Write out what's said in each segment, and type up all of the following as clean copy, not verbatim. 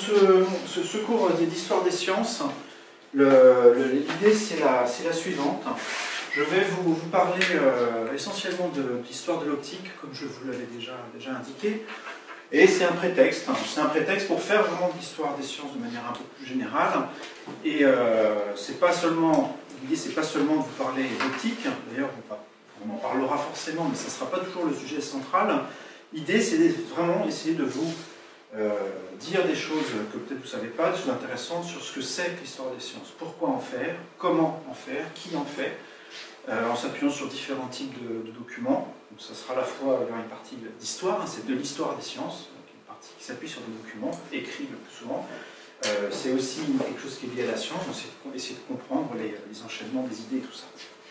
ce cours d'histoire des sciences, l'idée c'est la suivante. Je vais vous parler essentiellement d'histoire de l'optique, comme je vous l'avais déjà indiqué. Et c'est un prétexte pour faire vraiment de l'histoire des sciences de manière un peu plus générale. Et l'idée c'est pas seulement de vous parler d'optique, d'ailleurs on en parlera forcément, mais ça ne sera pas toujours le sujet central. L'idée c'est vraiment essayer de vous dire des choses que peut-être vous ne savez pas, des choses intéressantes sur ce que c'est que l'histoire des sciences. Pourquoi en faire, comment en faire, qui en fait, en s'appuyant sur différents types de documents. Donc ça sera à la fois une partie d'histoire, c'est de l'histoire des sciences, donc une partie qui s'appuie sur des documents écrits le plus souvent. C'est aussi quelque chose qui est lié à la science, donc c'est essayer de comprendre les enchaînements des idées et tout ça.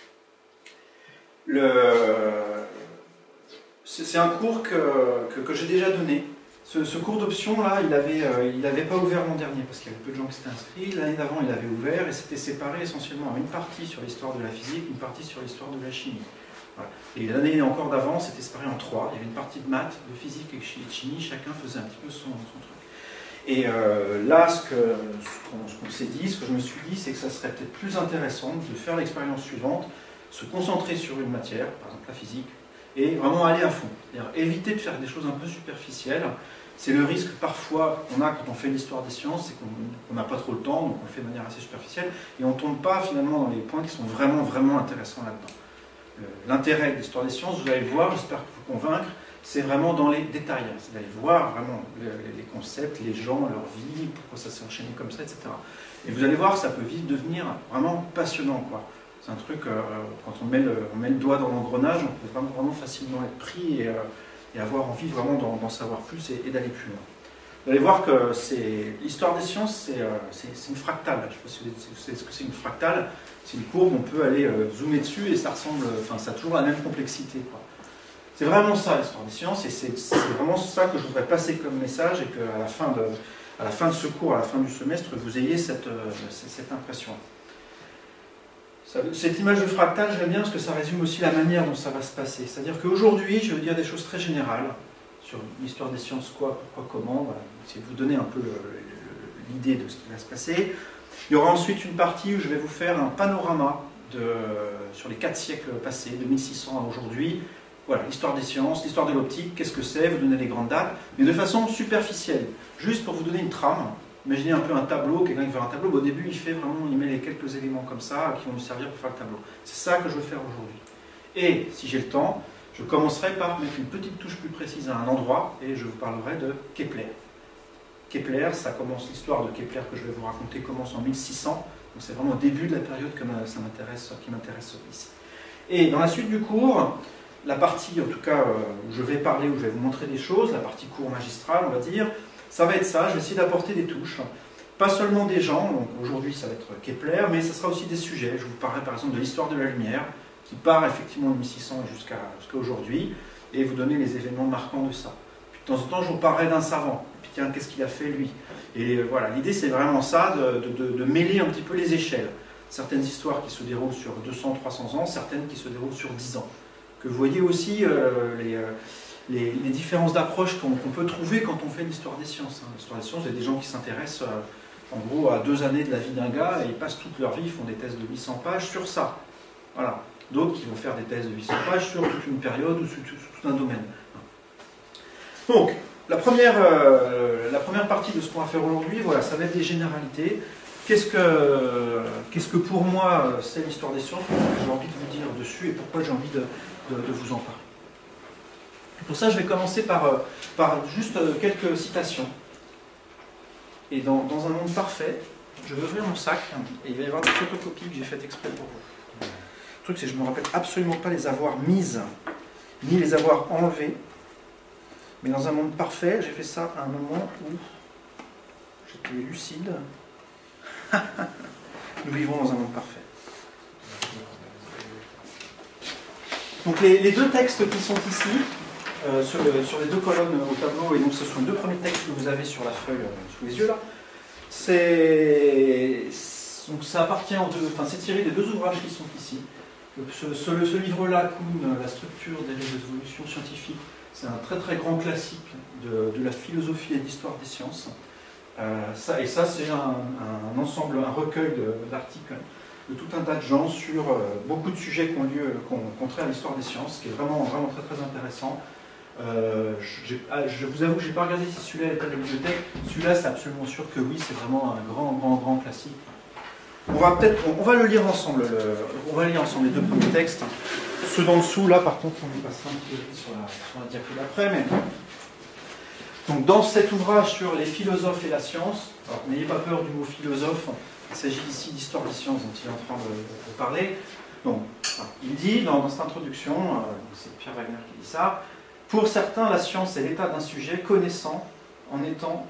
C'est un cours que j'ai déjà donné. Ce cours d'option là, il n'avait pas ouvert l'an dernier parce qu'il y avait peu de gens qui s'étaient inscrits. L'année d'avant, il avait ouvert et c'était séparé essentiellement en une partie sur l'histoire de la physique, une partie sur l'histoire de la chimie. Voilà. Et l'année encore d'avant, c'était séparé en trois. Il y avait une partie de maths, de physique et de chimie. Chacun faisait un petit peu son truc. Et là, ce qu'on s'est dit, ce que je me suis dit, c'est que ça serait peut-être plus intéressant de faire l'expérience suivante, se concentrer sur une matière, par exemple la physique, et vraiment aller à fond. C'est-à-dire éviter de faire des choses un peu superficielles. C'est le risque parfois qu'on a quand on fait l'histoire des sciences, c'est qu'on n'a pas trop le temps, donc on le fait de manière assez superficielle, et on ne tombe pas finalement dans les points qui sont vraiment intéressants là-dedans. L'intérêt de l'histoire des sciences, vous allez le voir, j'espère vous convaincre, c'est vraiment dans les détails, c'est d'aller voir vraiment les concepts, les gens, leur vie, pourquoi ça s'est enchaîné comme ça, etc. Et vous allez voir, ça peut vite devenir vraiment passionnant, quoi. C'est un truc, quand on met le doigt dans l'engrenage, on peut vraiment facilement être pris et avoir envie vraiment d'en savoir plus et d'aller plus loin. Vous allez voir que l'histoire des sciences, c'est une fractale. Je ne sais pas si vous savez ce que c'est une fractale. C'est une courbe, on peut aller zoomer dessus et ça ressemble, ça a toujours la même complexité, quoi. C'est vraiment ça l'histoire des sciences et c'est vraiment ça que je voudrais passer comme message et qu'à la fin de ce cours, à la fin du semestre, vous ayez cette impression. Cette image de fractale, j'aime bien parce que ça résume aussi la manière dont ça va se passer. C'est-à-dire qu'aujourd'hui, je vais dire des choses très générales sur l'histoire des sciences, quoi, pourquoi, comment, voilà, essayer de vous donner un peu l'idée de ce qui va se passer. Il y aura ensuite une partie où je vais vous faire un panorama sur les 4 siècles passés, de 1600 à aujourd'hui. Voilà, l'histoire des sciences, l'histoire de l'optique, qu'est-ce que c'est, vous donner les grandes dates, mais de façon superficielle, juste pour vous donner une trame. Imaginez un peu un tableau, quelqu'un qui fait un tableau, au début il met les quelques éléments comme ça qui vont nous servir pour faire le tableau. C'est ça que je veux faire aujourd'hui. Et si j'ai le temps, je commencerai par mettre une petite touche plus précise à un endroit et je vous parlerai de Kepler. Kepler, ça commence, l'histoire de Kepler que je vais vous raconter commence en 1600, donc c'est vraiment au début de la période qui m'intéresse ici. Et dans la suite du cours, la partie en tout cas où je vais parler, où je vais vous montrer des choses, la partie cours magistral on va dire, ça va être ça, je vais essayer d'apporter des touches, pas seulement des gens, donc aujourd'hui ça va être Kepler, mais ce sera aussi des sujets. Je vous parlerai par exemple de l'histoire de la lumière, qui part effectivement de 1600 jusqu'à aujourd'hui, et vous donner les événements marquants de ça. Puis de temps en temps je vous parlerai d'un savant, et puis tiens, qu'est-ce qu'il a fait lui? Et voilà, l'idée c'est vraiment ça, de mêler un petit peu les échelles. Certaines histoires qui se déroulent sur 200-300 ans, certaines qui se déroulent sur 10 ans. Que vous voyez aussi les différences d'approche qu'on peut trouver quand on fait l'histoire des sciences. L'histoire des sciences, il y a des gens qui s'intéressent en gros à 2 années de la vie d'un gars et ils passent toute leur vie, ils font des thèses de 800 pages sur ça. Voilà. D'autres qui vont faire des thèses de 800 pages sur toute une période ou sur tout un domaine. Donc, la première partie de ce qu'on va faire aujourd'hui, voilà, ça va être des généralités. Qu'est-ce que pour moi c'est l'histoire des sciences, qu'est-ce que j'ai envie de vous dire dessus et pourquoi j'ai envie de vous en parler. Pour ça, je vais commencer par juste quelques citations. Et dans un monde parfait, je vais ouvrir mon sac et il va y avoir des photocopies que j'ai faites exprès pour vous. Le truc, c'est que je ne me rappelle absolument pas les avoir mises, ni les avoir enlevées. Mais dans un monde parfait, j'ai fait ça à un moment où j'étais lucide. Nous vivons dans un monde parfait. Donc les 2 textes qui sont ici, sur les 2 colonnes au tableau, et donc ce sont les 2 premiers textes que vous avez sur la feuille sous les yeux là, donc ça appartient c'est tiré des 2 ouvrages qui sont ici. Ce livre-là, Kuhn, La structure des résolutions scientifiques, c'est un très très grand classique de la philosophie et de l'histoire des sciences. Ça, c'est un ensemble, un recueil d'articles de tout un tas de gens sur beaucoup de sujets qui ont trait à l'histoire des sciences, ce qui est vraiment, vraiment très, très intéressant. Je vous avoue que je n'ai pas regardé si celui-là est à la bibliothèque. Celui-là, c'est absolument sûr que oui, c'est vraiment un grand classique. On va le lire ensemble. On va lire ensemble les deux premiers textes. Ceux d'en dessous, là, par contre, on y passera un petit peu sur la diapo d'après. Mais... Donc, dans cet ouvrage sur les philosophes et la science, n'ayez pas peur du mot philosophe. Il s'agit ici d'histoire des sciences dont il est en train de parler. Donc, il dit dans cette introduction, c'est Pierre Wagner qui dit ça. Pour certains, la science est l'état d'un sujet connaissant en étant...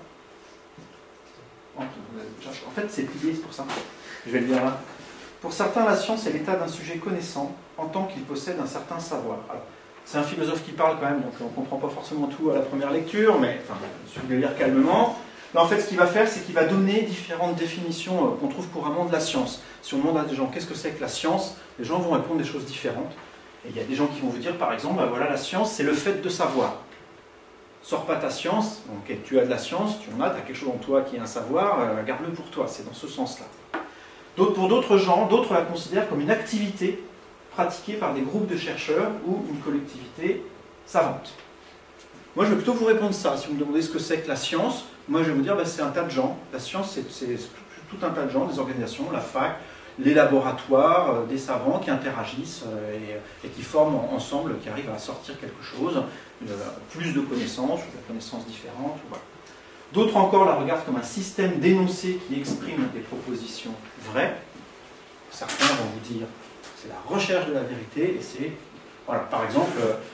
En fait, c'est plié, c'est pour ça. Je vais le dire là. Pour certains, la science est l'état d'un sujet connaissant en tant qu'il possède un certain savoir. C'est un philosophe qui parle quand même, donc on ne comprend pas forcément tout à la première lecture, mais enfin, il suffit de le lire calmement. Là, en fait, ce qu'il va faire, c'est qu'il va donner différentes définitions qu'on trouve couramment de la science. Si on demande à des gens qu'est-ce que c'est que la science, les gens vont répondre des choses différentes. Et il y a des gens qui vont vous dire, par exemple, voilà, la science, c'est le fait de savoir. Sors pas ta science, donc tu as de la science, tu en as, tu as quelque chose en toi qui est un savoir, garde-le pour toi, c'est dans ce sens-là. Pour d'autres gens, d'autres la considèrent comme une activité pratiquée par des groupes de chercheurs ou une collectivité savante. Moi, je vais plutôt vous répondre ça. Si vous me demandez ce que c'est que la science, moi, je vais vous dire, c'est un tas de gens. La science, c'est tout un tas de gens, des organisations, la fac, les laboratoires, des savants qui interagissent et qui forment ensemble, qui arrivent à sortir quelque chose, plus de connaissances, ou de connaissances différentes. Voilà. D'autres encore la regardent comme un système d'énoncés qui exprime des propositions vraies. Certains vont vous dire c'est la recherche de la vérité, et c'est, voilà, par exemple,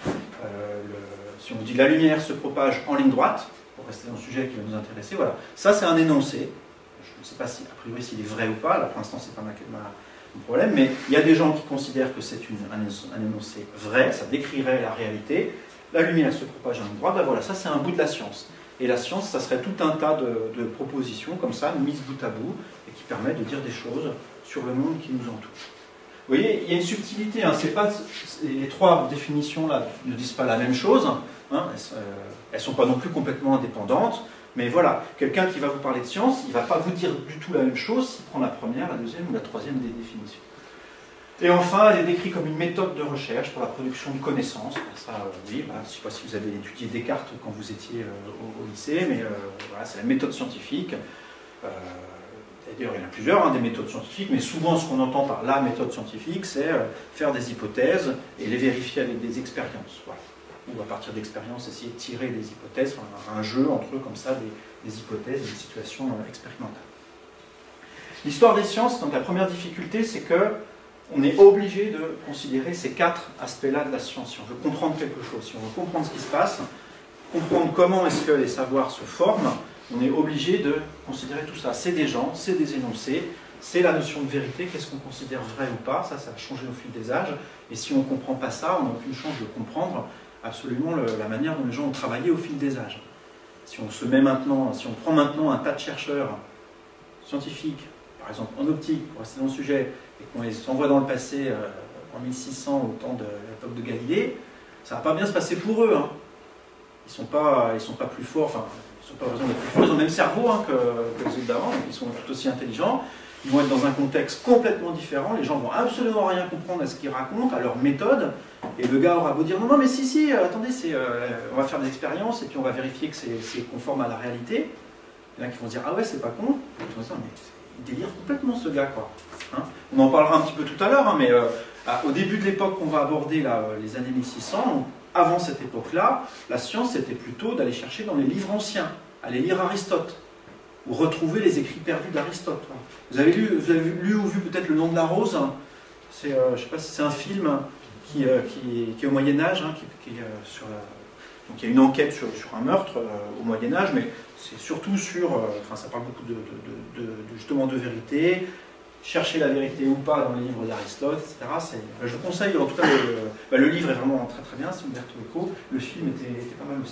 si on vous dit la lumière se propage en ligne droite, pour rester dans le sujet qui va nous intéresser, voilà, ça c'est un énoncé. Je ne sais pas si, a priori, s'il est vrai ou pas, là pour l'instant c'est pas mon problème, mais il y a des gens qui considèrent que c'est un énoncé vrai, ça décrirait la réalité. La lumière se propage en ligne droite, ben voilà, ça c'est un bout de la science. Et la science, ça serait tout un tas de propositions comme ça, mises bout à bout, et qui permettent de dire des choses sur le monde qui nous entoure. Vous voyez, il y a une subtilité, hein, les trois définitions-là ne disent pas la même chose, hein, elles ne sont pas non plus complètement indépendantes, mais voilà, quelqu'un qui va vous parler de science, il ne va pas vous dire du tout la même chose s'il prend la première, la deuxième ou la troisième des définitions. Et enfin, elle est décrite comme une méthode de recherche pour la production de connaissances. Ça, oui, bah, je ne sais pas si vous avez étudié Descartes quand vous étiez au lycée, mais voilà, c'est la méthode scientifique. D'ailleurs, il y en a plusieurs, hein, des méthodes scientifiques, mais souvent, ce qu'on entend par la méthode scientifique, c'est faire des hypothèses et les vérifier avec des expériences. Voilà. Ou à partir d'expériences, essayer de tirer des hypothèses, enfin, un jeu entre eux, comme ça, des hypothèses, des situations expérimentales. L'histoire des sciences, donc la première difficulté, c'est que on est obligé de considérer ces quatre aspects-là de la science. Si on veut comprendre quelque chose, si on veut comprendre ce qui se passe, comprendre comment est-ce que les savoirs se forment, on est obligé de considérer tout ça. C'est des gens, c'est des énoncés, c'est la notion de vérité, qu'est-ce qu'on considère vrai ou pas, ça a changé au fil des âges, et si on ne comprend pas ça, on n'a aucune chance de comprendre absolument la manière dont les gens ont travaillé au fil des âges. Si on prend maintenant un tas de chercheurs scientifiques, par exemple en optique, pour rester dans le sujet, et qu'on les envoie dans le passé en 1600 au temps de l'époque de Galilée, ça ne va pas bien se passer pour eux. Hein. Ils sont pas plus forts, enfin, ils sont pas vraiment plus forts, ils ont le même cerveau hein, que les autres d'avant, ils sont tout aussi intelligents, ils vont être dans un contexte complètement différent, les gens vont absolument rien comprendre à ce qu'ils racontent, à leur méthode, et le gars aura beau dire non mais si, attendez, on va faire des expériences et puis on va vérifier que c'est conforme à la réalité. Il y en a qui vont se dire ah ouais c'est pas con, et ils vont se dire mais il délire complètement ce gars quoi. Hein, on en parlera un petit peu tout à l'heure, hein, mais au début de l'époque qu'on va aborder là, les années 1600, avant cette époque-là, la science c'était plutôt d'aller chercher dans les livres anciens, aller lire Aristote, ou retrouver les écrits perdus d'Aristote. Vous avez lu ou vu peut-être Le Nom de la Rose, je ne sais pas si c'est un film qui est au Moyen-Âge, hein, donc il y a une enquête sur un meurtre au Moyen-Âge, mais c'est surtout ça parle beaucoup justement de vérité, chercher la vérité ou pas dans les livres d'Aristote, etc. Je vous conseille, en tout cas, le livre est vraiment très très bien, c'est Umberto Eco, le film était pas mal aussi.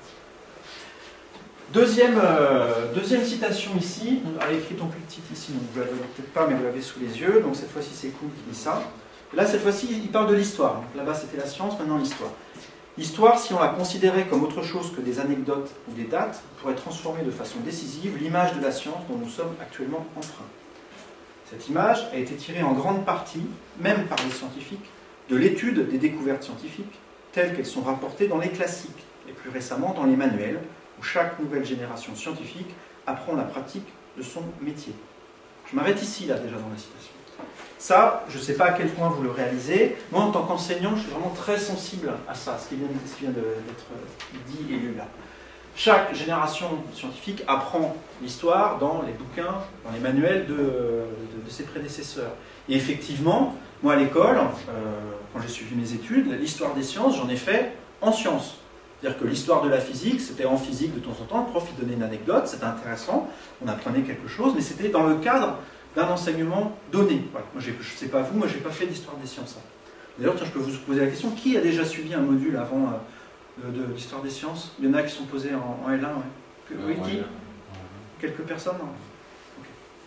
Deuxième citation ici, elle est écrite en plus petite ici, donc vous ne la voyez peut-être pas, mais vous l'avez sous les yeux, donc cette fois-ci c'est cool qui dit ça. Et là, cette fois-ci, il parle de l'histoire. Là-bas c'était la science, maintenant l'histoire. L'histoire, si on la considérait comme autre chose que des anecdotes ou des dates, pourrait transformer de façon décisive l'image de la science dont nous sommes actuellement empreints. Cette image a été tirée en grande partie, même par les scientifiques, de l'étude des découvertes scientifiques, telles qu'elles sont rapportées dans les classiques, et plus récemment dans les manuels, où chaque nouvelle génération scientifique apprend la pratique de son métier. Je m'arrête ici, là, déjà, dans la citation. Ça, je ne sais pas à quel point vous le réalisez. Moi, en tant qu'enseignant, je suis vraiment très sensible à ça, ce qui vient d'être dit et lu là. Chaque génération scientifique apprend l'histoire dans les bouquins, dans les manuels de ses prédécesseurs. Et effectivement, moi à l'école, quand j'ai suivi mes études, l'histoire des sciences, j'en ai fait en sciences. C'est-à-dire que l'histoire de la physique, c'était en physique de temps en temps, le prof il donnait une anecdote, c'était intéressant, on apprenait quelque chose, mais c'était dans le cadre d'un enseignement donné. Voilà. Moi, je ne sais pas vous, moi je n'ai pas fait d'histoire des sciences. D'ailleurs, je peux vous poser la question, qui a déjà suivi un module avant de l'histoire des sciences? Il y en a qui sont posés en L1, ouais. Oui, qui? Quelques personnes? Okay.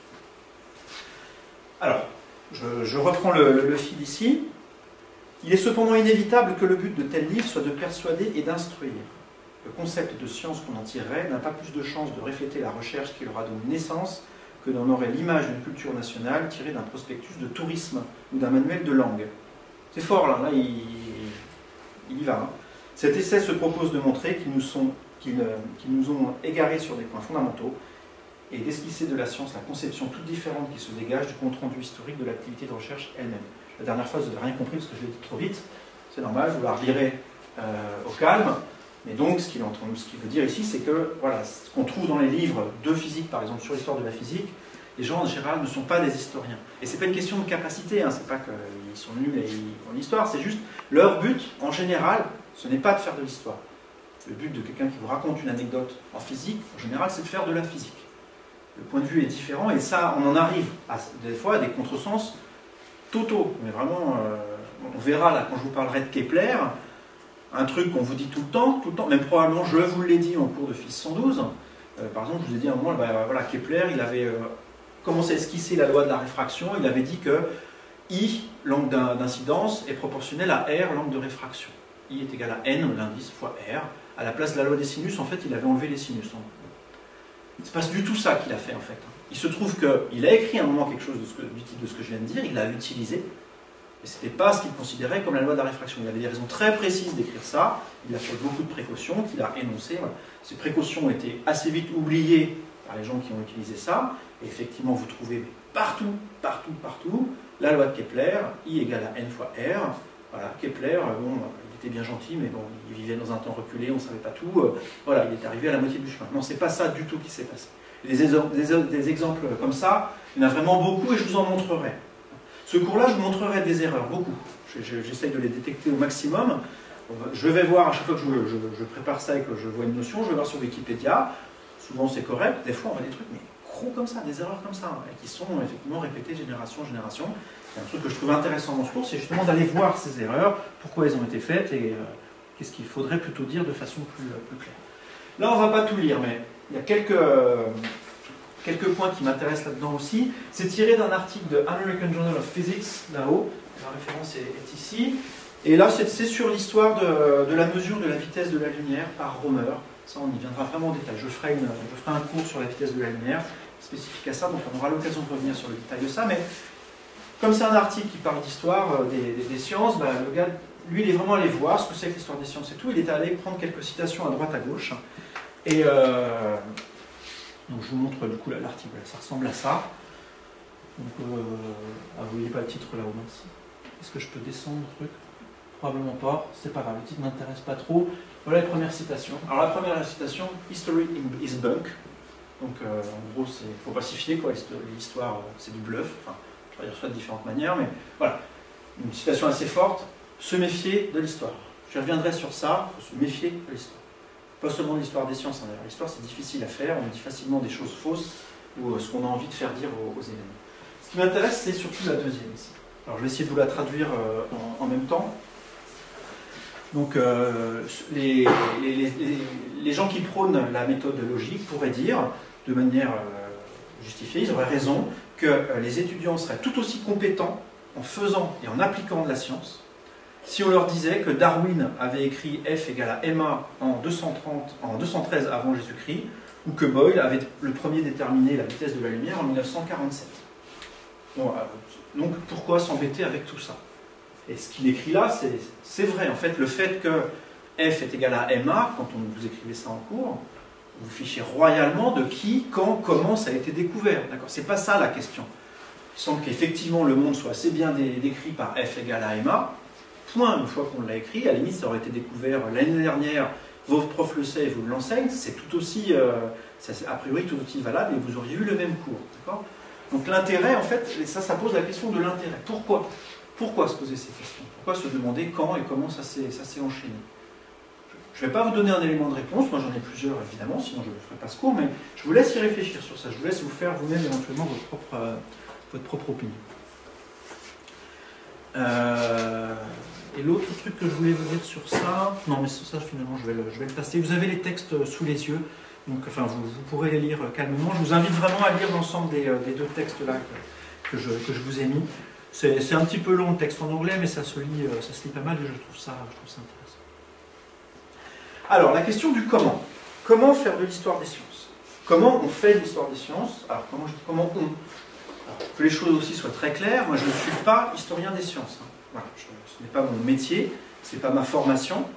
Alors, je reprends le fil ici. Il est cependant inévitable que le but de tels livres soit de persuader et d'instruire. Le concept de science qu'on en tirerait n'a pas plus de chances de refléter la recherche qui leur a donné naissance que n'en aurait l'image d'une culture nationale tirée d'un prospectus de tourisme ou d'un manuel de langue. C'est fort là, il y va. Hein. Cet essai se propose de montrer qu'ils nous ont égarés sur des points fondamentaux et d'esquisser de la science la conception toute différente qui se dégage du compte-rendu historique de l'activité de recherche elle-même. La dernière fois, vous n'avez rien compris parce que je l'ai dit trop vite, c'est normal, vous la relirez au calme. Mais donc, ce qu'il veut dire ici, c'est que voilà, ce qu'on trouve dans les livres de physique, par exemple, sur l'histoire de la physique, les gens en général ne sont pas des historiens. Et ce n'est pas une question de capacité, hein, c'est pas qu'ils sont nuls et ils font l'histoire, c'est juste leur but, en général, ce n'est pas de faire de l'histoire. Le but de quelqu'un qui vous raconte une anecdote en physique, en général, c'est de faire de la physique. Le point de vue est différent et ça, on en arrive des fois à des contresens totaux. Mais vraiment, on verra là, quand je vous parlerai de Kepler, un truc qu'on vous dit tout le temps, même probablement je vous l'ai dit en cours de Phys 112. Par exemple, je vous ai dit à un moment, voilà, Kepler, il avait commencé à esquisser la loi de la réfraction, il avait dit que I, l'angle d'incidence, est proportionnel à R, l'angle de réfraction. I est égal à N, l'indice, fois R. À la place de la loi des sinus, en fait, il avait enlevé les sinus. C'est pas du tout ça qu'il a fait, en fait. Il se trouve qu'il a écrit à un moment quelque chose du type de ce que je viens de dire, il l'a utilisé, et ce n'était pas ce qu'il considérait comme la loi de la réfraction. Il avait des raisons très précises d'écrire ça, il a fait beaucoup de précautions qu'il a énoncées. Voilà. Ces précautions ont été assez vite oubliées par les gens qui ont utilisé ça, et effectivement vous trouvez partout, la loi de Kepler, I égale à N fois R. Voilà, Kepler, bon, il était bien gentil, mais bon, il vivait dans un temps reculé, on ne savait pas tout, voilà, il est arrivé à la moitié du chemin. Non, c'est pas ça du tout qui s'est passé. Des exemples comme ça, il y en a vraiment beaucoup et je vous en montrerai. Ce cours-là, je vous montrerai des erreurs, beaucoup. J'essaye de les détecter au maximum. Je vais voir, à chaque fois que je prépare ça et que je vois une notion, je vais voir sur Wikipédia. Souvent c'est correct, des fois on voit des trucs, mais gros comme ça, des erreurs comme ça, et qui sont effectivement répétées génération en génération. Et un truc que je trouve intéressant dans ce cours, c'est justement d'aller voir ces erreurs, pourquoi elles ont été faites et qu'est-ce qu'il faudrait plutôt dire de façon plus claire. Là, on ne va pas tout lire, mais il y a quelques points qui m'intéressent là-dedans aussi. C'est tiré d'un article de American Journal of Physics, là-haut. La référence est ici. Et là, c'est sur l'histoire de la mesure de la vitesse de la lumière par Romer. Ça, on y viendra vraiment en détail. Je ferai un cours sur la vitesse de la lumière, spécifique à ça, donc on aura l'occasion de revenir sur le détail de ça. Mais comme c'est un article qui parle d'histoire des sciences, bah, le gars, lui, il est vraiment allé voir ce que c'est que l'histoire des sciences et tout. Il est allé prendre quelques citations à droite, à gauche. Et donc je vous montre du coup l'article, ça ressemble à ça. Donc, vous voyez pas le titre là-haut, merci. Est-ce que je peux descendre le truc? Probablement pas, c'est pas grave, le titre m'intéresse pas trop. Voilà les premières citations. Alors la première citation, History is bunk. Donc en gros, il faut pacifier, quoi. L'histoire, c'est du bluff. Enfin, je vais dire ça de différentes manières, mais voilà. Une citation assez forte, se méfier de l'histoire. Je reviendrai sur ça, il faut se méfier de l'histoire. Pas seulement de l'histoire des sciences, hein. L'histoire c'est difficile à faire, on dit facilement des choses fausses ou ce qu'on a envie de faire dire aux événements. Ce qui m'intéresse, c'est surtout la deuxième ici. Alors je vais essayer de vous la traduire en même temps. Donc les gens qui prônent la méthode logique pourraient dire, de manière justifiée, ils auraient raison, que les étudiants seraient tout aussi compétents en faisant et en appliquant de la science Si on leur disait que Darwin avait écrit F égale à MA en 213 avant Jésus-Christ, ou que Boyle avait le premier déterminé la vitesse de la lumière en 1947. Bon, donc pourquoi s'embêter avec tout ça? Et ce qu'il écrit là, c'est vrai. En fait, le fait que F est égal à MA, quand vous écrivez ça en cours, vous fichez royalement de qui, quand, comment ça a été découvert. D'accord? C'est pas ça la question. Il semble qu'effectivement le monde soit assez bien décrit par F égale à MA. Point, une fois qu'on l'a écrit, à la limite ça aurait été découvert l'année dernière, vos profs le savent et vous l'enseignent, c'est tout aussi, a priori tout aussi valable et vous auriez eu le même cours. Donc l'intérêt, en fait, ça pose la question de l'intérêt. Pourquoi se poser ces questions? Pourquoi se demander quand et comment ça s'est enchaîné? Je ne vais pas vous donner un élément de réponse, moi j'en ai plusieurs évidemment, sinon je ne ferai pas ce cours, mais je vous laisse y réfléchir sur ça, je vous laisse vous faire vous-même éventuellement votre propre opinion. Et l'autre truc que je voulais vous dire sur ça, non mais ça finalement je vais le passer, vous avez les textes sous les yeux, donc enfin vous pourrez les lire calmement, je vous invite vraiment à lire l'ensemble des deux textes là que je vous ai mis. C'est un petit peu long le texte en anglais, mais ça se lit pas mal et je trouve ça intéressant. Alors, la question du comment. Comment faire de l'histoire des sciences? Comment on fait de l'histoire des sciences? Alors, comment on... Alors, que les choses aussi soient très claires, moi je ne suis pas historien des sciences. Voilà, ce n'est pas mon métier, ce n'est pas ma formation.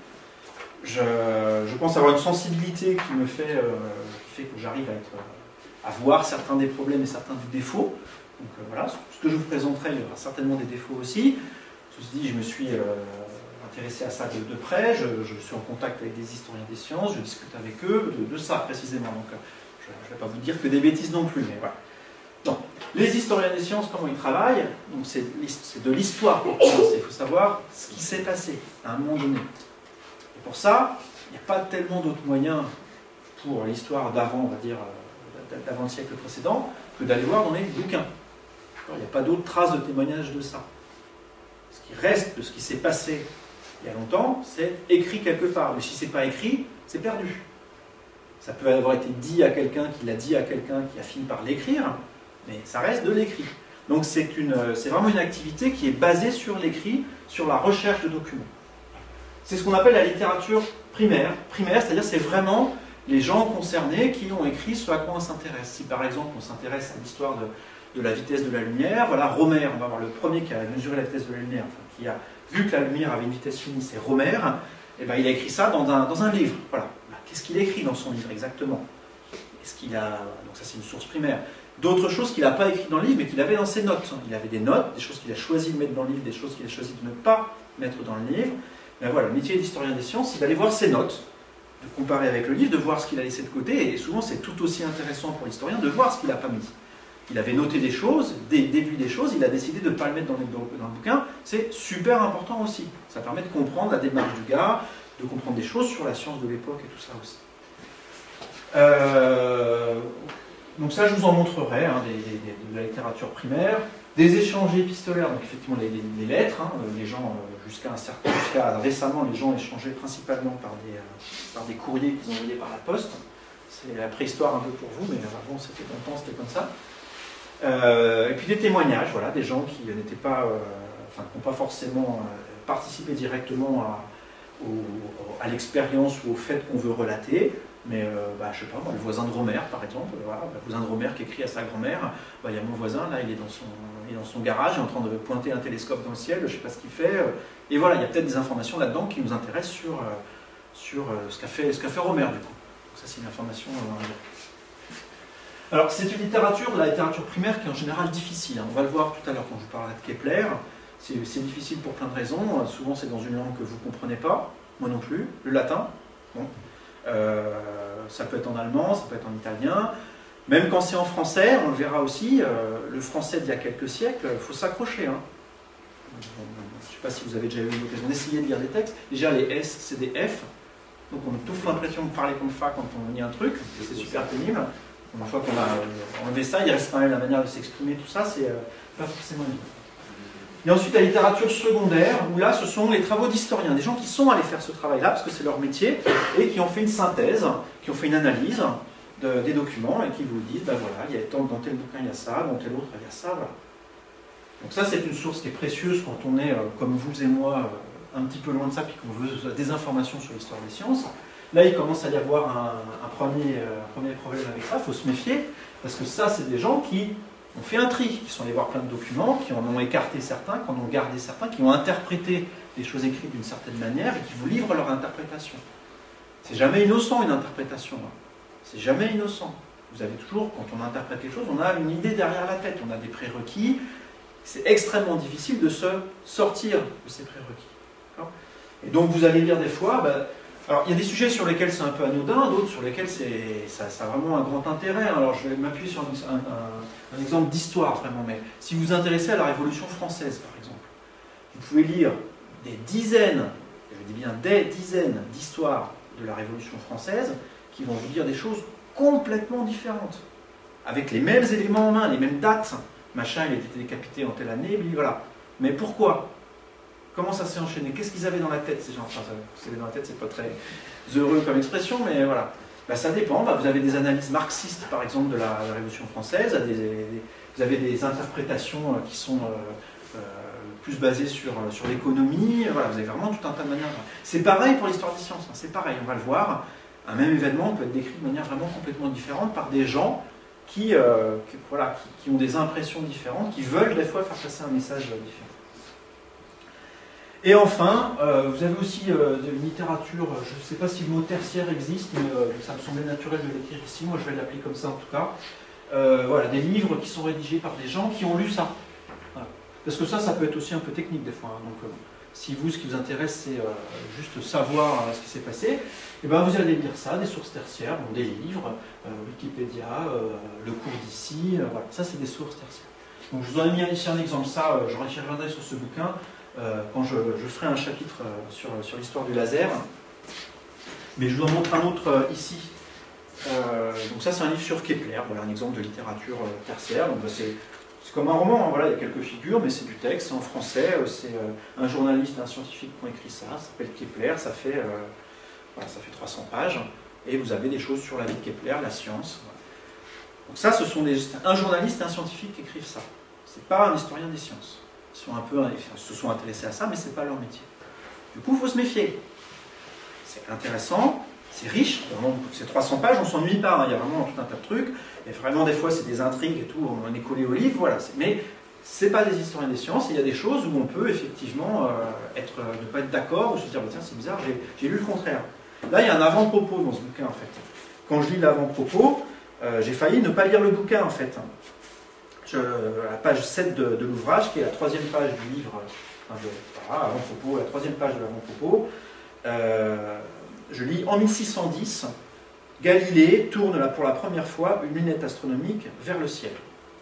Je pense avoir une sensibilité qui fait que j'arrive à voir certains des problèmes et certains des défauts. Donc voilà, ce que je vous présenterai, il y aura certainement des défauts aussi. Ceci dit, je me suis intéressé à ça de près, je suis en contact avec des historiens des sciences, je discute avec eux de ça précisément. Donc je ne vais pas vous dire que des bêtises non plus, mais voilà. Donc, les historiens des sciences, comment ils travaillent? Donc c'est de l'histoire pour commencer. Il faut savoir ce qui s'est passé à un moment donné. Et pour ça, il n'y a pas tellement d'autres moyens pour l'histoire d'avant, on va dire, d'avant le siècle précédent, que d'aller voir dans les bouquins. Il n'y a pas d'autres traces de témoignages de ça. Ce qui reste de ce qui s'est passé il y a longtemps, c'est écrit quelque part. Mais si ce n'est pas écrit, c'est perdu. Ça peut avoir été dit à quelqu'un qui l'a dit à quelqu'un qui a fini par l'écrire, mais ça reste de l'écrit. Donc c'est vraiment une activité qui est basée sur l'écrit, sur la recherche de documents. C'est ce qu'on appelle la littérature primaire. Primaire, c'est-à-dire c'est vraiment les gens concernés qui ont écrit ce à quoi on s'intéresse. Si par exemple on s'intéresse à l'histoire de la vitesse de la lumière, voilà, Romer, on va voir le premier qui a mesuré la vitesse de la lumière, enfin, qui a vu que la lumière avait une vitesse finie, c'est Romer, et ben, il a écrit ça dans un livre. Voilà. Qu'est-ce qu'il écrit dans son livre exactement? Donc ça c'est une source primaire. D'autres choses qu'il n'a pas écrit dans le livre, mais qu'il avait dans ses notes. Il avait des notes, des choses qu'il a choisi de mettre dans le livre, des choses qu'il a choisi de ne pas mettre dans le livre. Ben voilà, le métier d'historien des sciences, c'est d'aller voir ses notes, de comparer avec le livre, de voir ce qu'il a laissé de côté, et souvent c'est tout aussi intéressant pour l'historien de voir ce qu'il n'a pas mis. Il avait noté des choses, déduit des choses, il a décidé de ne pas le mettre dans le bouquin, c'est super important aussi. Ça permet de comprendre la démarche du gars, de comprendre des choses sur la science de l'époque et tout ça aussi. Donc ça je vous en montrerai, hein, de la littérature primaire, des échanges épistolaires, donc effectivement les lettres, hein, les gens jusqu'à récemment les gens échangeaient principalement par des courriers qu'ils envoyaient par la poste. C'est la préhistoire un peu pour vous, mais avant c'était longtemps, c'était comme ça. Et puis des témoignages, voilà, des gens qui n'étaient pas, qui n'ont pas forcément participé directement à l'expérience ou au fait qu'on veut relater, mais je sais pas, moi, le voisin de Romer par exemple, voilà, le voisin de Romer qui écrit à sa grand-mère, il y a mon voisin, là il est dans son garage, il est en train de pointer un télescope dans le ciel, je ne sais pas ce qu'il fait, et voilà, il y a peut-être des informations là-dedans qui nous intéressent sur ce qu'a fait Romer du coup. Donc ça c'est une information. Alors c'est une littérature, la littérature primaire qui est en général difficile, hein. On va le voir tout à l'heure quand je vous parlerai de Kepler. C'est difficile pour plein de raisons, souvent c'est dans une langue que vous ne comprenez pas, moi non plus, le latin, bon. Ça peut être en allemand, ça peut être en italien, même quand c'est en français, on le verra aussi, le français d'il y a quelques siècles, il faut s'accrocher. Hein. Je ne sais pas si vous avez déjà eu l'occasion d'essayer de lire des textes, déjà les S c'est des F, donc on a tout l'impression de parler comme ça quand on lit un truc, c'est super pénible. Une fois qu'on a enlevé ça, il reste quand même la manière de s'exprimer, tout ça, c'est pas forcément évident. Et ensuite la littérature secondaire, où là ce sont les travaux d'historiens, des gens qui sont allés faire ce travail-là, parce que c'est leur métier, et qui ont fait une synthèse, qui ont fait une analyse des documents, et qui vous disent, ben voilà, dans tel bouquin il y a ça, dans tel autre il y a ça, voilà. Donc ça c'est une source qui est précieuse quand on est, comme vous et moi, un petit peu loin de ça, puis qu'on veut des informations sur l'histoire des sciences, là il commence à y avoir un premier problème avec ça, il faut se méfier, parce que ça c'est des gens qui ont fait un tri, qui sont allés voir plein de documents, qui en ont écarté certains, qui en ont gardé certains, qui ont interprété les choses écrites d'une certaine manière et qui vous livrent leur interprétation. C'est jamais innocent une interprétation, hein. C'est jamais innocent. Vous avez toujours, quand on interprète quelque chose, on a une idée derrière la tête, on a des prérequis. C'est extrêmement difficile de se sortir de ces prérequis. Et donc vous allez lire des fois, alors il y a des sujets sur lesquels c'est un peu anodin, d'autres sur lesquels ça a vraiment un grand intérêt. Alors je vais m'appuyer sur un exemple d'histoire vraiment, mais si vous vous intéressez à la Révolution française par exemple, vous pouvez lire des dizaines, je dis bien des dizaines d'histoires de la Révolution française qui vont vous dire des choses complètement différentes, avec les mêmes éléments en main, les mêmes dates. Machin, il a été décapité en telle année, voilà. Mais pourquoi? Comment ça s'est enchaîné? Qu'est-ce qu'ils avaient dans la tête, ces gens? Enfin, ce qu'ils avaient dans la tête, c'est pas très heureux comme expression, mais voilà. Ça dépend. Vous avez des analyses marxistes, par exemple, de la Révolution française. Vous avez des interprétations qui sont plus basées sur l'économie. Voilà, vous avez vraiment tout un tas de manières. C'est pareil pour l'histoire des sciences. C'est pareil, on va le voir. Un même événement peut être décrit de manière vraiment complètement différente par des gens qui ont des impressions différentes, qui veulent des fois faire passer un message différent. Et enfin, vous avez aussi de littérature, je ne sais pas si le mot tertiaire existe, mais ça me semblait naturel de l'écrire ici, moi je vais l'appeler comme ça en tout cas. Voilà, des livres qui sont rédigés par des gens qui ont lu ça. Voilà. Parce que ça peut être aussi un peu technique des fois. Hein. Donc, si vous, ce qui vous intéresse, c'est juste savoir ce qui s'est passé, et ben vous allez lire ça, des sources tertiaires, donc des livres, Wikipédia, le cours d'ici, voilà, ça c'est des sources tertiaires. Donc je vous en ai mis ici un exemple, ça, j'y reviendrai sur ce bouquin quand je ferai un chapitre sur l'histoire du laser. Mais je vous en montre un autre ici. Donc ça c'est un livre sur Kepler, voilà un exemple de littérature tertiaire. Donc c'est comme un roman, hein, voilà, il y a quelques figures, mais c'est du texte, c'est en français, c'est un journaliste et un scientifique qui ont écrit ça s'appelle Kepler, ça fait 300 pages, et vous avez des choses sur la vie de Kepler, la science. Voilà. Donc ça, un journaliste et un scientifique qui écrivent ça. C'est pas un historien des sciences. Ils se sont intéressés à ça, mais c'est pas leur métier. Du coup, il faut se méfier. C'est intéressant, c'est riche, vraiment, ces 300 pages, on ne s'ennuie pas, hein, il y a vraiment tout un tas de trucs, et vraiment des fois c'est des intrigues et tout, on est collé au livre, voilà. Mais ce n'est pas des historiens des sciences, il y a des choses où on peut effectivement ne pas être d'accord, ou se dire, bah, tiens c'est bizarre, j'ai lu le contraire. Là il y a un avant-propos dans ce bouquin en fait. Quand je lis l'avant-propos, j'ai failli ne pas lire le bouquin en fait. La page 7 de l'ouvrage, qui est la troisième page du livre, avant-propos, la troisième page de l'avant-propos, je lis en 1610, Galilée tourne pour la première fois une lunette astronomique vers le ciel.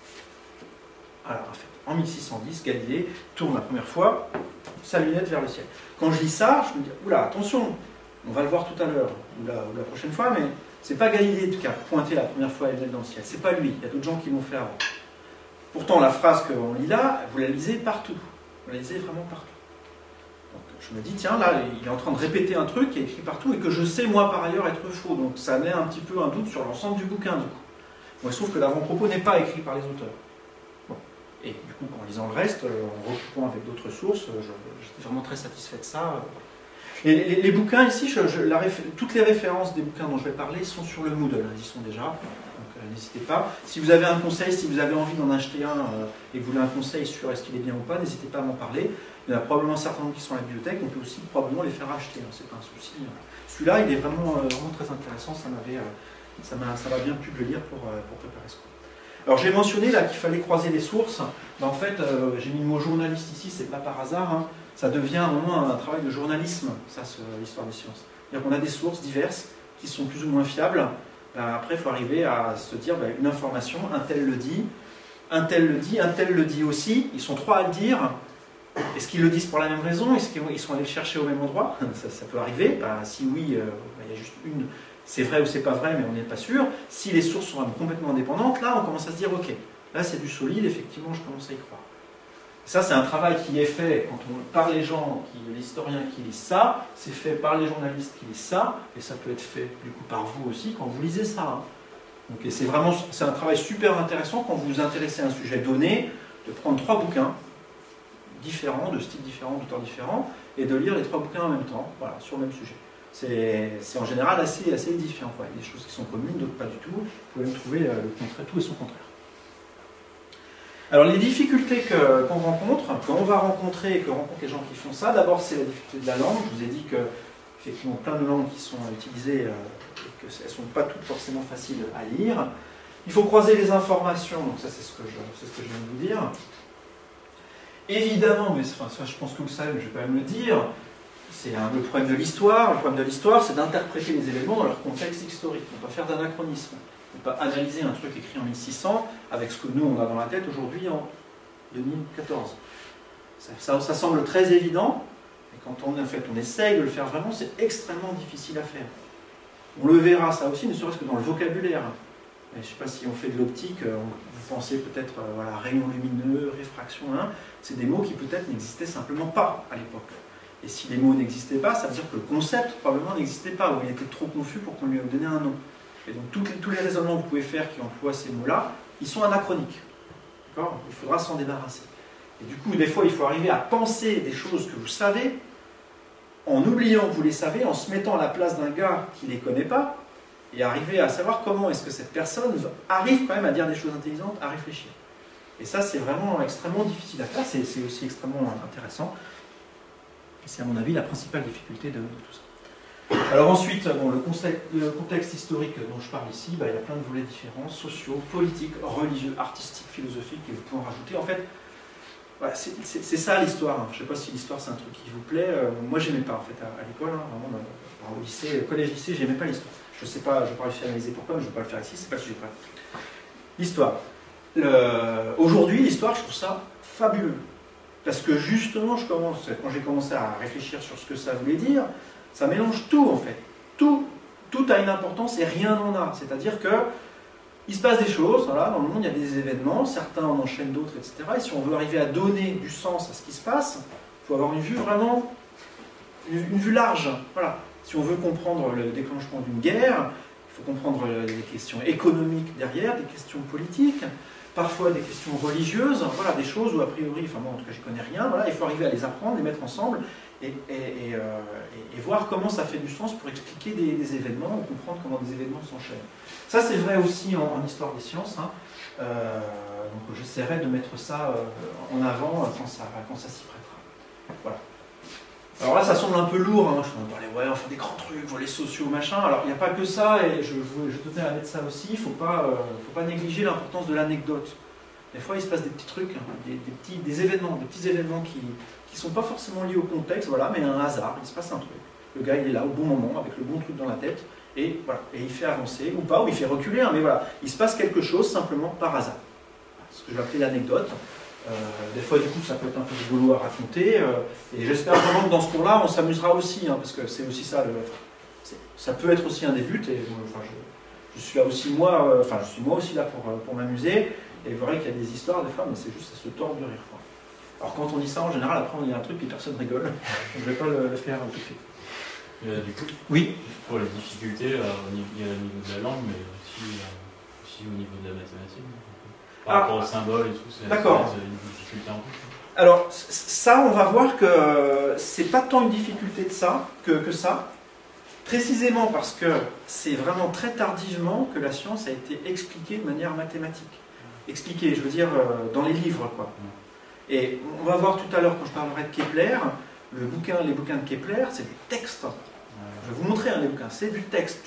Alors, en fait, en 1610, Galilée tourne la première fois sa lunette vers le ciel. Quand je lis ça, je me dis, oula, attention, on va le voir tout à l'heure, ou la prochaine fois, mais c'est pas Galilée qui a pointé la première fois la lunette dans le ciel, c'est pas lui, il y a d'autres gens qui l'ont fait avant. Pourtant, la phrase qu'on lit là, vous la lisez partout, vous la lisez vraiment partout. Je me dis, tiens, là, il est en train de répéter un truc qui est écrit partout et que je sais, moi, par ailleurs, être faux. Donc, ça met un petit peu un doute sur l'ensemble du bouquin, du coup. Moi, je trouve que l'avant-propos n'est pas écrit par les auteurs. Bon. Et du coup, en lisant le reste, en recoupant avec d'autres sources, j'étais vraiment très satisfait de ça. Et les bouquins, ici, toutes les références des bouquins dont je vais parler sont sur le Moodle, ils y sont déjà. Donc, n'hésitez pas. Si vous avez un conseil, si vous avez envie d'en acheter un et que vous voulez un conseil sur est-ce qu'il est bien ou pas, n'hésitez pas à m'en parler. Il y en a probablement un certain nombre qui sont à la bibliothèque, on peut aussi probablement les faire acheter, hein, c'est pas un souci. Celui-là, il est vraiment très intéressant, ça m'a bien plu de le lire pour préparer ce cours. Alors j'ai mentionné là qu'il fallait croiser les sources. En fait, j'ai mis le mot journaliste ici, c'est pas par hasard, hein. Ça devient à un moment un travail de journalisme, ça, l'histoire des sciences. C'est-à-dire qu'on a des sources diverses qui sont plus ou moins fiables. Après, il faut arriver à se dire, une information, un tel le dit, un tel le dit, un tel le dit aussi, ils sont trois à le dire. Est-ce qu'ils le disent pour la même raison? Est-ce qu'ils sont allés le chercher au même endroit? Ça peut arriver. Si oui, il y a juste une, c'est vrai ou c'est pas vrai, mais on n'est pas sûr. Si les sources sont complètement indépendantes, là, on commence à se dire, ok, là c'est du solide, effectivement, je commence à y croire. Ça, c'est un travail qui est fait par les gens, les historiens qui lisent ça, c'est fait par les journalistes qui lisent ça, et ça peut être fait du coup par vous aussi quand vous lisez ça. Hein. Donc, c'est un travail super intéressant quand vous vous intéressez à un sujet donné, de prendre 3 bouquins, différents, de styles différents, d'auteurs différents, et de lire les 3 bouquins en même temps, voilà, sur le même sujet. C'est en général assez édifiant. Quoi. Il y a des choses qui sont communes, d'autres pas du tout. Vous pouvez même trouver le contraire, tout et son contraire. Alors les difficultés qu'on rencontre, qu'on va rencontrer et que rencontrent les gens qui font ça, d'abord c'est la difficulté de la langue. Je vous ai dit que effectivement plein de langues qui sont utilisées et qu'elles ne sont pas toutes forcément faciles à lire. Il faut croiser les informations, donc ça c'est ce que je viens de vous dire. Évidemment, mais enfin, ça je pense que vous savez, mais je vais quand même le dire, c'est le problème de l'histoire. Le problème de l'histoire, c'est d'interpréter les événements dans leur contexte historique. On ne peut pas faire d'anachronisme. On ne peut pas analyser un truc écrit en 1600 avec ce que nous on a dans la tête aujourd'hui en 2014. Ça semble très évident, mais quand on essaye de le faire vraiment, c'est extrêmement difficile à faire. On le verra ça aussi, ne serait-ce que dans le vocabulaire. Je ne sais pas si on fait de l'optique, vous pensez peut-être voilà, rayon lumineux, réfraction, hein, c'est des mots qui peut-être n'existaient simplement pas à l'époque. Et si les mots n'existaient pas, ça veut dire que le concept probablement n'existait pas, ou il était trop confus pour qu'on lui donne un nom. Et donc tous les raisonnements que vous pouvez faire qui emploient ces mots-là, ils sont anachroniques. D'accord ? Il faudra s'en débarrasser. Et du coup, des fois, il faut arriver à penser des choses que vous savez, en oubliant que vous les savez, en se mettant à la place d'un gars qui ne les connaît pas, et arriver à savoir comment est-ce que cette personne arrive quand même à dire des choses intelligentes, à réfléchir. Et ça, c'est vraiment extrêmement difficile à faire, c'est aussi extrêmement intéressant. Et c'est à mon avis la principale difficulté de tout ça. Alors ensuite, bon, le contexte historique dont je parle ici, il y a plein de volets différents, sociaux, politiques, religieux, artistiques, philosophiques, et vous pouvez en rajouter. En fait, voilà, c'est ça l'histoire. Hein. Je ne sais pas si l'histoire c'est un truc qui vous plaît. Moi, j'aimais pas en fait à l'école, hein, vraiment, au lycée, collège-lycée, j'aimais pas l'histoire. Je ne sais pas, je n'ai pas réussi à analyser pourquoi, mais je ne vais pas le faire ici, c'est pas le sujet. L'histoire. Aujourd'hui, l'histoire, je trouve ça fabuleux. Parce que justement, quand j'ai commencé à réfléchir sur ce que ça voulait dire, ça mélange tout en fait. Tout a une importance et rien n'en a. C'est-à-dire que il se passe des choses, voilà, dans le monde il y a des événements, certains en enchaînent d'autres, etc. Et si on veut arriver à donner du sens à ce qui se passe, il faut avoir une vue vraiment, une vue large. Voilà. Si on veut comprendre le déclenchement d'une guerre, il faut comprendre les questions économiques derrière, des questions politiques, parfois des questions religieuses, voilà, des choses où a priori, enfin moi en tout cas j'y connais rien, voilà, il faut arriver à les apprendre, les mettre ensemble et voir comment ça fait du sens pour expliquer des événements ou comprendre comment des événements s'enchaînent. Ça c'est vrai aussi en histoire des sciences, hein. Donc j'essaierai de mettre ça en avant quand ça s'y prêtera. Voilà. Alors là, ça semble un peu lourd, hein. Je vais parler, ouais, on fait des grands trucs, volets sociaux, machin. Alors, il n'y a pas que ça, et je tenais à mettre ça aussi. Il ne faut pas négliger l'importance de l'anecdote. Des fois, il se passe des petits trucs, hein, des petits événements qui ne sont pas forcément liés au contexte, voilà, mais un hasard, il se passe un truc. Le gars, il est là au bon moment, avec le bon truc dans la tête, et voilà, et il fait avancer, ou pas, ou il fait reculer, hein, mais voilà, il se passe quelque chose simplement par hasard. Ce que je vais appeler l'anecdote. Des fois, du coup, ça peut être un peu rigolo à raconter, et j'espère vraiment que dans ce cours-là, on s'amusera aussi, hein, parce que c'est aussi ça, ça peut être aussi un des buts, et enfin, je suis là aussi, moi aussi là pour m'amuser, et vous verrez qu'il y a des histoires, des fois, mais c'est juste à se tordre de rire, quoi. Alors quand on dit ça, en général, après, on dit un truc et personne rigole, donc je ne vais pas le faire tout de suite. Du coup, oui. Pour les difficultés, il y a au niveau de la langue, mais aussi au niveau de la mathématique. Par rapport aux symboles et tout, c'est une difficulté en plus. Alors, ça, on va voir que c'est pas tant une difficulté de ça que ça, précisément parce que c'est vraiment très tardivement que la science a été expliquée de manière mathématique. Expliquée, je veux dire, dans les livres, quoi. Et on va voir tout à l'heure, quand je parlerai de Kepler, les bouquins de Kepler, c'est du texte. Je vais vous montrer les bouquins, c'est du texte.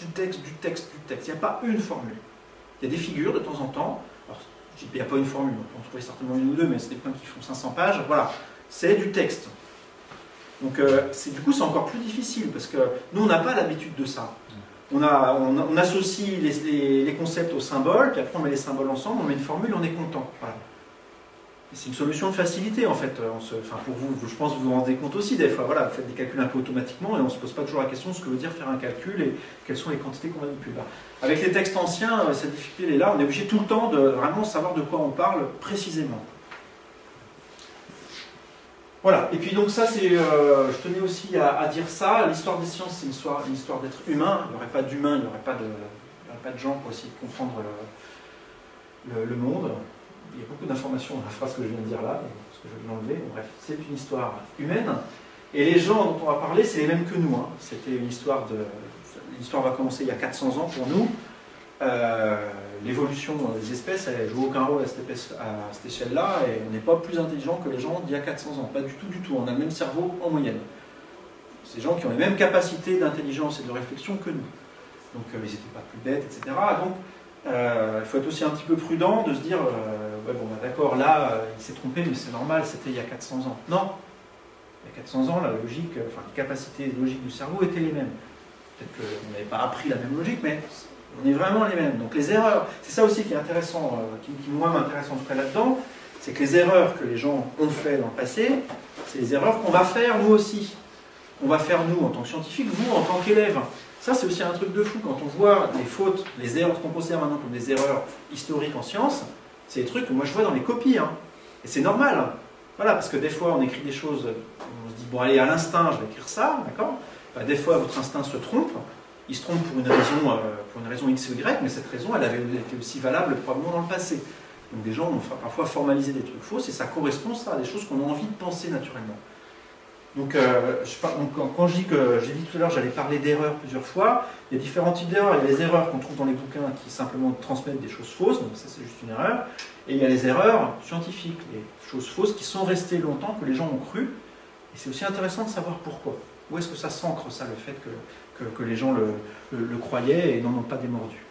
Il n'y a pas une formule. Il y a des figures de temps en temps. Alors, il n'y a pas une formule, on peut en trouver certainement une ou deux, mais c'est des bouquins qui font 500 pages. Voilà, c'est du texte. Donc, du coup, c'est encore plus difficile, parce que nous, on n'a pas l'habitude de ça. On associe les concepts aux symboles, puis après on met les symboles ensemble, on met une formule, on est content. Voilà. C'est une solution de facilité en fait. Pour vous, je pense que vous vous rendez compte aussi des fois. Voilà, vous faites des calculs un peu automatiquement et on ne se pose pas toujours la question de ce que veut dire faire un calcul et quelles sont les quantités qu'on manipule. Avec les textes anciens, cette difficulté elle est là. On est obligé tout le temps de vraiment savoir de quoi on parle précisément. Voilà. Et puis donc ça, je tenais aussi à dire ça. L'histoire des sciences, c'est une histoire d'être humain. Il n'y aurait pas d'humain, il n'y aurait pas de gens pour essayer de comprendre le monde. il y a beaucoup d'informations dans la phrase que je viens de dire là, parce que je vais l'enlever. Bon, bref, c'est une histoire humaine. Et les gens dont on va parler, c'est les mêmes que nous. Hein. C'était une histoire de... L'histoire va commencer il y a 400 ans pour nous. L'évolution des espèces, elle ne joue aucun rôle à cette échelle-là, et on n'est pas plus intelligent que les gens d'il y a 400 ans. Pas du tout, du tout. On a le même cerveau en moyenne. C'est des gens qui ont les mêmes capacités d'intelligence et de réflexion que nous. Donc ils n'étaient pas plus bêtes, etc. Donc il faut être aussi un petit peu prudent de se dire ouais, bon, bah, d'accord, là, il s'est trompé, mais c'est normal, c'était il y a 400 ans. Non, il y a 400 ans, la logique, enfin, les capacités logiques du cerveau étaient les mêmes. Peut-être qu'on n'avait pas appris la même logique, mais on est vraiment les mêmes. Donc les erreurs, c'est ça aussi qui est intéressant, qui moi m'intéresse en tout cas là-dedans, c'est que les erreurs que les gens ont fait dans le passé, c'est les erreurs qu'on va faire nous aussi. On va faire nous en tant que scientifiques, vous en tant qu'élèves. Ça, c'est aussi un truc de fou. Quand on voit les fautes, les erreurs qu'on considère maintenant comme des erreurs historiques en sciences, c'est des trucs que moi je vois dans les copies. Hein. Et c'est normal. Hein. Voilà, parce que des fois, on écrit des choses, on se dit, bon, allez, à l'instinct, je vais écrire ça, d'accord ? Bah, des fois, votre instinct se trompe. Il se trompe pour une raison X ou Y, mais cette raison, elle avait été aussi valable probablement dans le passé. Donc des gens ont parfois formalisé des trucs fausses, et ça correspond ça, à des choses qu'on a envie de penser naturellement. Donc, quand je dis que, j'ai dit tout à l'heure, j'allais parler d'erreurs plusieurs fois, il y a différents types d'erreurs. Il y a les erreurs qu'on trouve dans les bouquins qui simplement transmettent des choses fausses, donc ça c'est juste une erreur. Et il y a les erreurs scientifiques, les choses fausses qui sont restées longtemps, que les gens ont cru. Et c'est aussi intéressant de savoir pourquoi. Où est-ce que ça s'ancre, ça, le fait que les gens le croyaient et n'en ont pas démordu.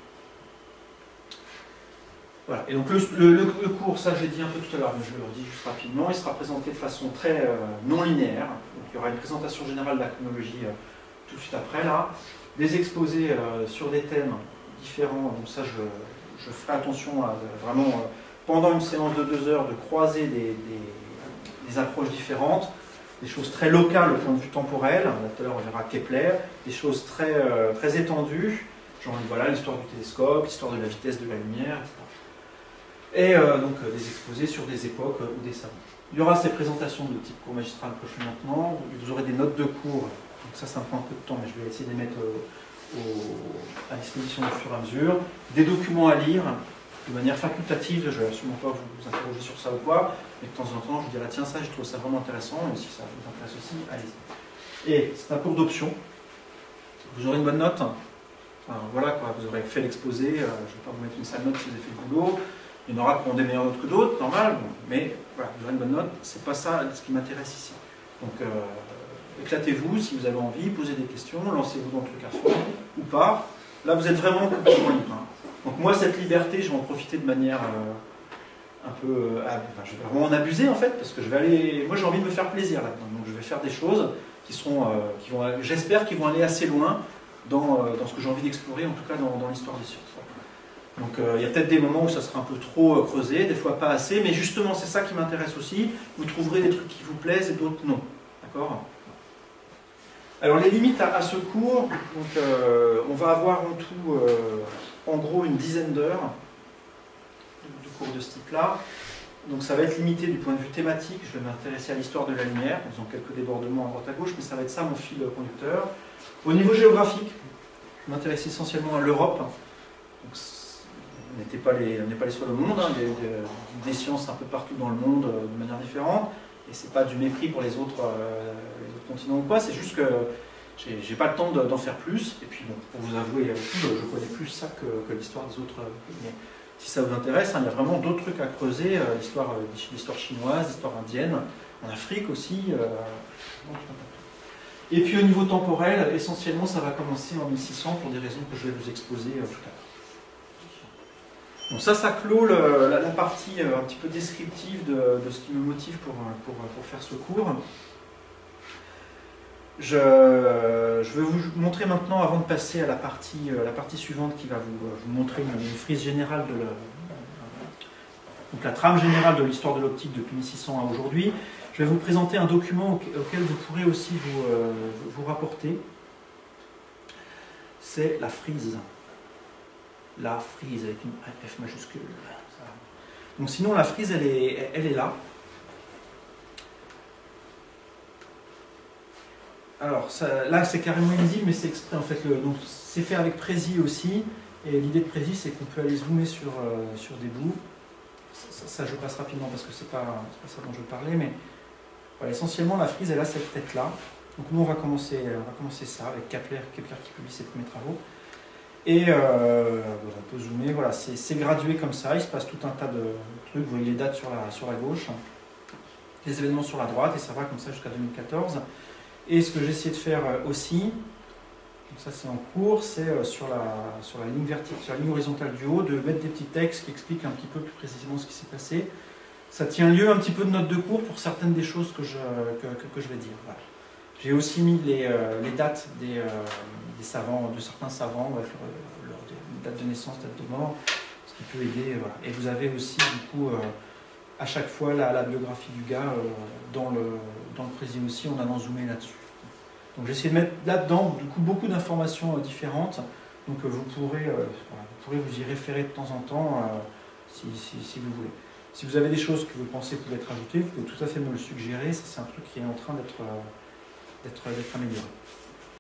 Voilà. Et donc le cours, ça j'ai dit un peu tout à l'heure, mais je le redis juste rapidement, il sera présenté de façon très non linéaire. Donc, il y aura une présentation générale de la chronologie tout de suite après, là. Des exposés sur des thèmes différents, donc ça je ferai attention à vraiment, pendant une séance de 2 heures, de croiser des approches différentes, des choses très locales au point de vue temporel, là, tout à l'heure on verra Kepler, des choses très étendues, genre voilà, l'histoire du télescope, l'histoire de la vitesse de la lumière, etc. Et donc des exposés sur des époques ou des savants. Il y aura ces présentations de type cours magistral prochainement, vous aurez des notes de cours, donc ça prend un peu de temps, mais je vais essayer de les mettre à disposition au fur et à mesure, des documents à lire de manière facultative, je ne vais absolument pas vous interroger sur ça ou quoi, mais de temps en temps je vous dirai tiens ça je trouve ça vraiment intéressant, et si ça vous intéresse aussi, allez-y. Et c'est un cours d'option, vous aurez une bonne note, enfin, voilà quoi, vous aurez fait l'exposé, je ne vais pas vous mettre une sale note si vous avez fait le boulot. Il y en aura qui ont des meilleures notes que d'autres, normal, mais voilà, vous aurez une bonne note, c'est pas ça ce qui m'intéresse ici. Donc éclatez-vous si vous avez envie, posez des questions, lancez-vous dans le truc à fond, ou pas. Là vous êtes vraiment complètement libre. Hein. Donc moi cette liberté, je vais en profiter de manière un peu... enfin, je vais vraiment en abuser en fait, parce que je vais aller... Moi j'ai envie de me faire plaisir là-dedans, donc je vais faire des choses qui vont, j'espère qu'ils vont aller assez loin dans ce que j'ai envie d'explorer, en tout cas dans l'histoire des sciences. Donc il y a peut-être des moments où ça sera un peu trop creusé, des fois pas assez, mais justement c'est ça qui m'intéresse aussi. Vous trouverez des trucs qui vous plaisent et d'autres non. D'accord ? Alors les limites à ce cours, donc, on va avoir en tout, en gros, une dizaine d'heures de cours de ce type-là. Donc ça va être limité du point de vue thématique, je vais m'intéresser à l'histoire de la lumière, en faisant quelques débordements à droite à gauche, mais ça va être ça mon fil conducteur. Au niveau géographique, je m'intéresse essentiellement à l'Europe. On n'est pas les seuls au monde, hein, des sciences un peu partout dans le monde de manière différente, et c'est pas du mépris pour les autres continents ou quoi, c'est juste que j'ai pas le temps d'en faire plus, et puis bon, pour vous avouer, je connais plus ça que l'histoire des autres pays. Mais si ça vous intéresse, hein, il y a vraiment d'autres trucs à creuser, l'histoire chinoise, l'histoire indienne, en Afrique aussi. Et puis au niveau temporel, essentiellement ça va commencer en 1600 pour des raisons que je vais vous exposer tout à l'heure. Donc ça clôt la partie un petit peu descriptive de ce qui me motive pour faire ce cours. Je vais vous montrer maintenant, avant de passer à la partie suivante qui va vous montrer une frise générale donc la trame générale de l'histoire de l'optique depuis 1600 à aujourd'hui. Je vais vous présenter un document auquel vous pourrez aussi vous rapporter. C'est la frise. La frise avec une F majuscule. Donc sinon la frise elle est là. Alors là c'est carrément illisible mais c'est exprès en fait. Donc c'est fait avec Prési aussi. Et l'idée de Prési c'est qu'on peut aller zoomer sur des bouts. ça je passe rapidement parce que c'est pas ça dont je veux parler, mais voilà, essentiellement la frise elle a cette tête-là. Donc nous on va commencer ça avec Kepler qui publie ses premiers travaux. Et on peut zoomer, voilà, c'est gradué comme ça, il se passe tout un tas de trucs, vous voyez les dates sur la gauche, les événements sur la droite, et ça va comme ça jusqu'à 2014. Et ce que j'ai essayé de faire aussi, donc ça c'est en cours, c'est sur la ligne verticale, sur la ligne horizontale du haut, de mettre des petits textes qui expliquent un petit peu plus précisément ce qui s'est passé. Ça tient lieu un petit peu de notes de cours pour certaines des choses que je vais dire. Voilà. J'ai aussi mis les dates des savants, de certains savants, leur date de naissance, date de mort, ce qui peut aider. Voilà. Et vous avez aussi, du coup, à chaque fois la biographie du gars dans le prési aussi, en allant zoomer là-dessus. Donc j'ai essayé de mettre là-dedans, du coup, beaucoup d'informations différentes. Donc vous pourrez vous y référer de temps en temps si vous voulez. Si vous avez des choses que vous pensez pouvaient être ajoutées, vous pouvez tout à fait me le suggérer. Ça, c'est un truc qui est en train d'être amélioré.